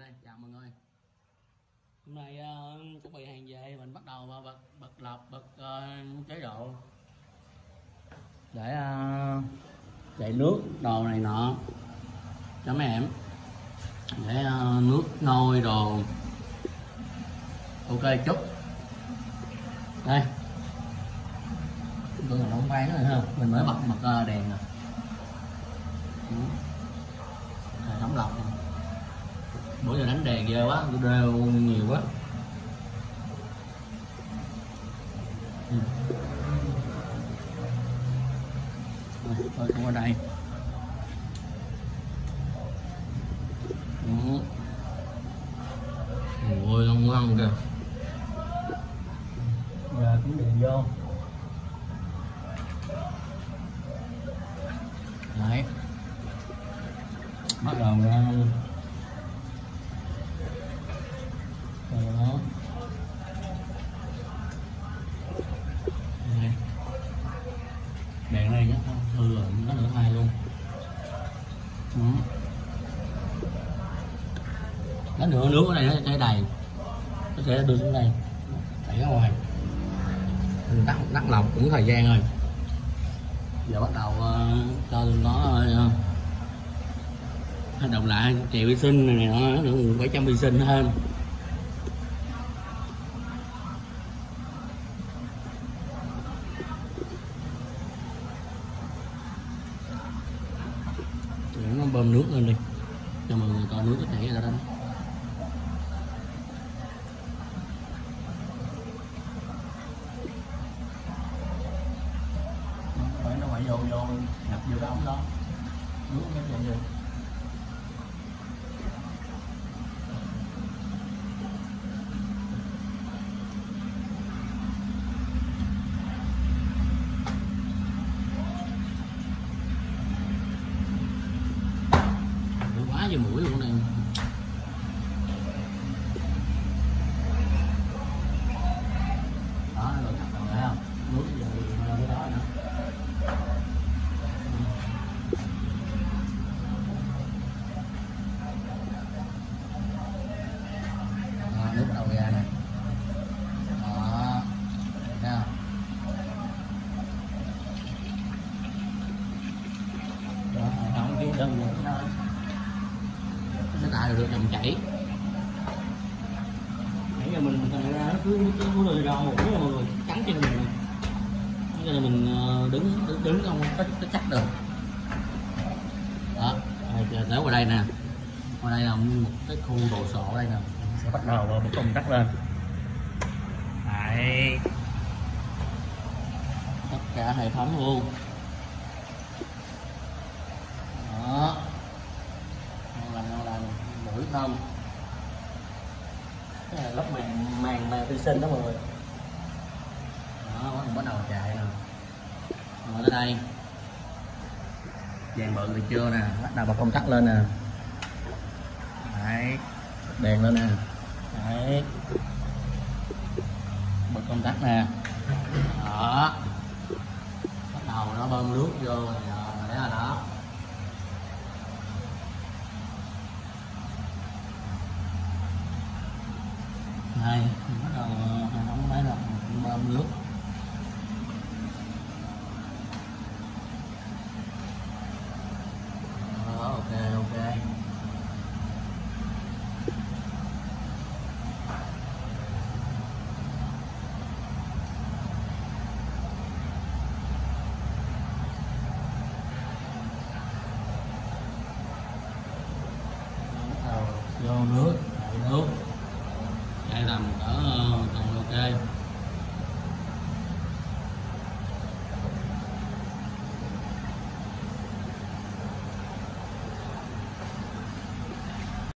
chào mọi người. Hôm nay chuẩn bị hàng về, mình bắt đầu bật lọc, chế độ để chạy nước đồ này nọ cho mấy em, để nước nôi đồ ok chút. Đây tôi là nóng ván rồi ha, mình mới bật đèn nè, hệ thống lọc. Bữa giờ đánh đèn ghê quá, rêu nhiều quá. Thôi cũng ở đây. Ôi long ngon kìa. Giờ cũng điện vô. Đấy. Bắt đầu ra. Đó. Đây. Đèn này nhá, hư rồi, có nửa hai luôn. Nó nửa nước ở đây nó sẽ đầy, nó sẽ đưa xuống đây, đẩy ra ngoài. Mình tắt lọc cũng thời gian rồi. Giờ bắt đầu cho tụi nó hoạt động lại, chạy vệ sinh này nó phải chăm vệ sinh hơn. Nó bơm nước lên đi cho mọi người coi nước nó chảy ra đó. Nó phải vô nhập vô cái ống đó, nước nó chạy vô. Quá vô mũi luôn này. Đó, rồi thấy không? Nước giờ cái đó nữa. Đó, nước bắt đầu ra nè. Đó, thấy không? Đó, không cái đơn giản thôi. Nó tạo được dòng chảy. Nãy giờ mình thành ra nó cứ lười rò một cái mọi người cắn trên mình, cho nên mình đứng không có chắc được. Đó, để qua đây nè, qua đây là một cái khu đồ sộ đây nè, sẽ bắt đầu một công tắc lên. Đấy, tất cả hệ thống luôn. Đó, ngon lành mũi không. Cái này lóc màng vi sinh đó mọi người. Đó, mình bắt đầu chạy nè. Rồi tới đây vàng bự thì chưa nè, bắt đầu bật công tắc lên nè. Đấy, đèn lên nè. Đấy, bật công tắc nè. Đó, bắt đầu nó bơm nước vô rồi, đấy là đó. Đây, bắt đầu hệ thống máy là bơm nước. Đó, ok. Bắt đầu vô nước, chạy nước. Đây làm cỡ còn ok.